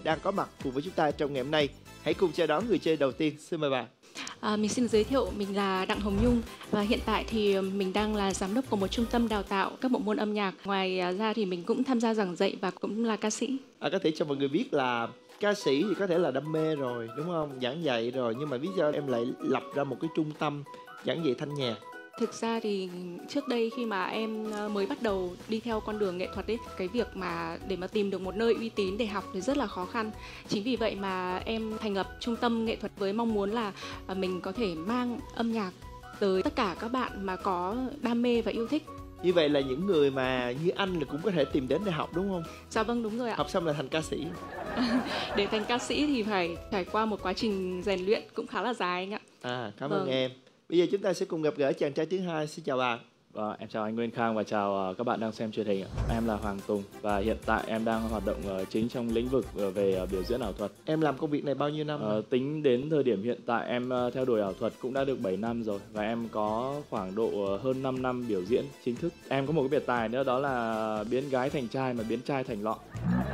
đang có mặt cùng với chúng ta trong ngày hôm nay. Hãy cùng chào đón người chơi đầu tiên. Xin mời bạn. Mình xin được giới thiệu, mình là Đặng Hồng Nhung và hiện tại thì mình đang là giám đốc của một trung tâm đào tạo các bộ môn âm nhạc. Ngoài ra thì mình cũng tham gia giảng dạy và cũng là ca sĩ. Có thể cho mọi người biết là ca sĩ thì có thể là đam mê rồi, đúng không? Giảng dạy rồi, nhưng mà biết sao em lại lập ra một cái trung tâm giảng dạy thanh nhạc? Thực ra thì trước đây khi mà em mới bắt đầu đi theo con đường nghệ thuật ấy, cái việc mà để mà tìm được một nơi uy tín để học thì rất là khó khăn. Chính vì vậy mà em thành lập trung tâm nghệ thuật với mong muốn là mình có thể mang âm nhạc tới tất cả các bạn mà có đam mê và yêu thích. Như vậy là những người mà như anh là cũng có thể tìm đến để học, đúng không? Dạ vâng, đúng rồi ạ. Học xong là thành ca sĩ. Để thành ca sĩ thì phải trải qua một quá trình rèn luyện cũng khá là dài anh ạ. Cảm ơn em. Bây giờ chúng ta sẽ cùng gặp gỡ chàng trai thứ hai. Xin chào bạn. Em chào anh Nguyên Khang và chào các bạn đang xem truyền hình. Em là Hoàng Tùng và hiện tại em đang hoạt động chính trong lĩnh vực về biểu diễn ảo thuật. Em làm công việc này bao nhiêu năm? Tính đến thời điểm hiện tại em theo đuổi ảo thuật cũng đã được 7 năm rồi và em có khoảng độ hơn 5 năm biểu diễn chính thức. Em có một cái biệt tài nữa, đó là biến gái thành trai mà biến trai thành lọ.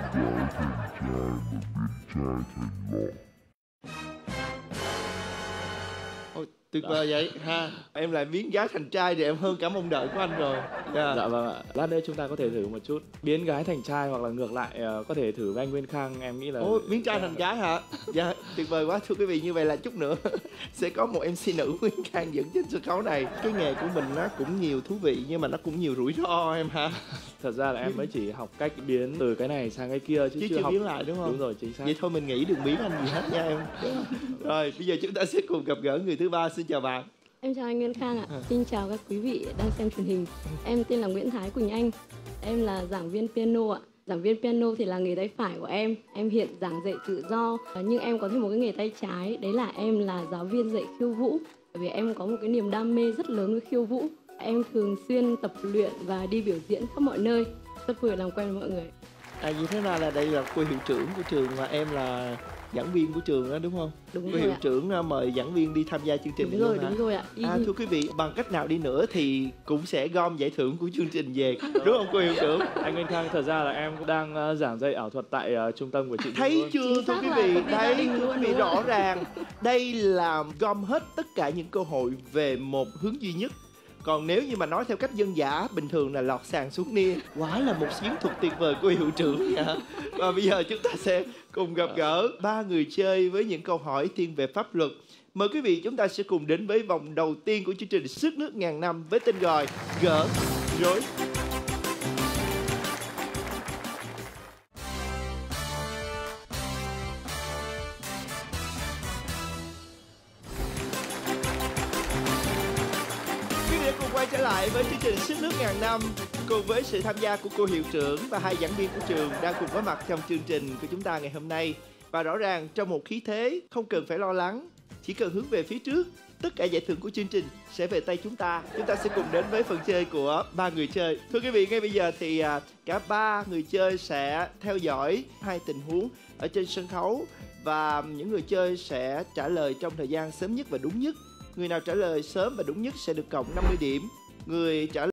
Tuyệt vời vậy ha. Em lại biến gái thành trai thì em hơn cả mong đợi của anh rồi. Dạ vâng ạ. Lát nữa chúng ta có thể thử một chút biến gái thành trai, hoặc là ngược lại có thể thử với anh Nguyên Khang. Em nghĩ là biến trai thành gái hả? Dạ, tuyệt vời quá. Thưa quý vị, như vậy là chút nữa sẽ có một MC nữ Nguyên Khang dẫn trên sân khấu này. Cái nghề của mình nó cũng nhiều thú vị nhưng mà nó cũng nhiều rủi ro em ha. Thật ra là em mới chỉ học cách biến từ cái này sang cái kia chứ chưa học biến lại, đúng không? Đúng rồi, chính xác. Vậy thôi mình nghĩ đừng biến anh gì hết nha em. Rồi bây giờ chúng ta sẽ cùng gặp gỡ người thứ ba. Xin chào bạn. Em chào anh Nguyên Khang ạ. Xin chào các quý vị đang xem truyền hình. Em tên là Nguyễn Thái Quỳnh Anh. Em là giảng viên piano ạ. Giảng viên piano thì là nghề tay phải của em. Em hiện giảng dạy tự do. Nhưng em có thêm một cái nghề tay trái. Đấy là em là giáo viên dạy khiêu vũ. Bởi vì em có một cái niềm đam mê rất lớn với khiêu vũ. Em thường xuyên tập luyện và đi biểu diễn khắp mọi nơi. Rất vui làm quen với mọi người. Như thế nào là đây là cô hiệu trưởng của trường mà em là giảng viên của trường đó, đúng không? Đúng cô rồi hiệu ạ. trưởng mời giảng viên đi tham gia chương trình. Đúng rồi ạ. Thưa quý vị, bằng cách nào đi nữa thì cũng sẽ gom giải thưởng của chương trình về, đúng không cô hiệu trưởng? Anh Nguyên Khang, thật ra là em cũng đang giảng dạy ảo thuật tại trung tâm của chị. Thấy chưa thưa quý vị? Đấy, thưa quý vị, rõ ràng đây là gom hết tất cả những cơ hội về một hướng duy nhất. Còn nếu như mà nói theo cách dân dã bình thường là lọt sàn xuống nia. Quá là một chiến thuật tuyệt vời của hiệu trưởng nha. Và bây giờ chúng ta sẽ cùng gặp gỡ ba người chơi với những câu hỏi thiên về pháp luật. Mời quý vị chúng ta sẽ cùng đến với vòng đầu tiên của chương trình Sức Nước Ngàn Năm với tên gọi Gỡ Rối. Quay trở lại với chương trình Sức Nước Ngàn Năm cùng với sự tham gia của cô hiệu trưởng và hai giảng viên của trường đang cùng có mặt trong chương trình của chúng ta ngày hôm nay. Và rõ ràng trong một khí thế không cần phải lo lắng, chỉ cần hướng về phía trước, tất cả giải thưởng của chương trình sẽ về tay chúng ta. Chúng ta sẽ cùng đến với phần chơi của ba người chơi. Thưa quý vị, ngay bây giờ thì cả ba người chơi sẽ theo dõi hai tình huống ở trên sân khấu và những người chơi sẽ trả lời trong thời gian sớm nhất và đúng nhất. Người nào trả lời sớm và đúng nhất sẽ được cộng 50 điểm. Người trả lời